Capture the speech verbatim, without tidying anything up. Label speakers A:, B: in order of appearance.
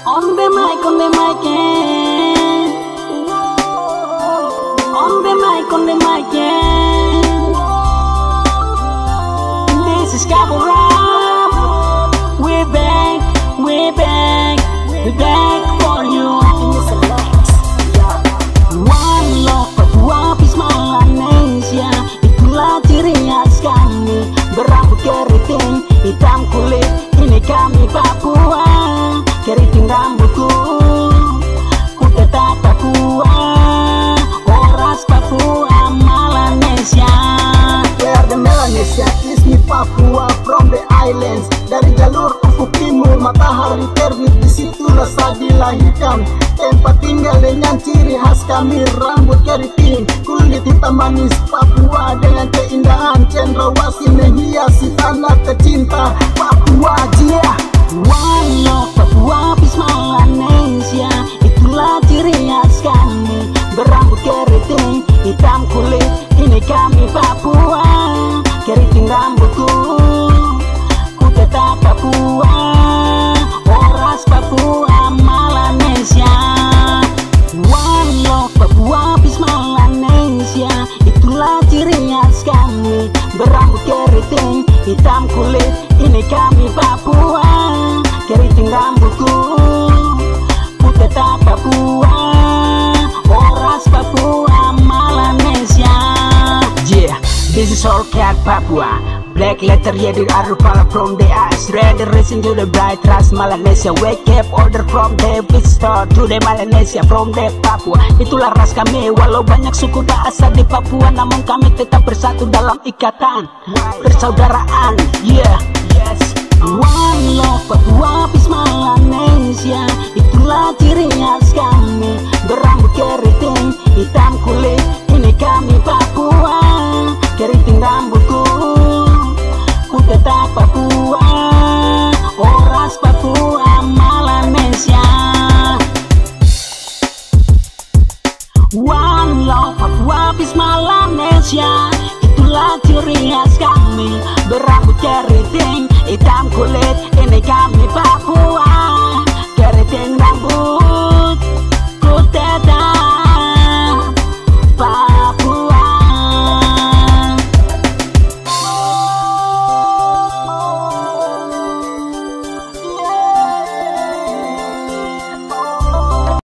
A: On the mic, on the mic, yeah. On the mic, on the mic, yeah. This is Cabo Rap. We're back, we're back, we're back for you. One love, Papua Pisma Indonesia. Itulah ciri khas kami, berambut keriting, hitam kulit. Ini kami Papua. Keriting rambutku, ku tetap Papua. Oras Papua, Melanesia.
B: We are the Melanesia, kiss me Papua from the islands. Dari jalur ufuk timur, matahari terbit, disitulah saya dilahirkan. Tempat tinggal dengan ciri khas kami, rambut keriting, kulit hitam manis Papua. Dengan keindahan cendrawasih menghiasi tanah tercinta Papua. Yeah.
A: One love, Papua Pisma Indonesia. Itulah ciri khas kami, berambut keriting, hitam kulit. Ini kami Papua. Keriting rambutku, ku tetap Papua. Oras Papua, Melanesia. One love, Papua Pisma Indonesia. Itulah ciri khas kami, berambut keriting, hitam kulit. Ini kami Papua. Keriting rambutku, ku tetap Papua. Oras Papua, Melanesia.
C: Yeah, this is all cat Papua. Black letter yeah, the Arupala from the ice. Red racing to the bright ras Melanesia. Wake up order from the visitor to the Melanesia from the Papua. Itulah ras kami, walau banyak suku bahasa di Papua, namun kami tetap bersatu dalam ikatan persaudaraan. Yeah, yes.
A: One love, Papua Pisma Indonesia. Itulah ciri khas kami, berambut keriting, hitam kulit. Ini kami Papua. Keriting rambutku, ku tetap Papua. Oras Papua, Melanesia. One love, Papua Pisma Indonesia. Itulah ciri khas kami, berambut keriting, hitam kulit. Ini kami Papua. Keriting rambut, ku tetap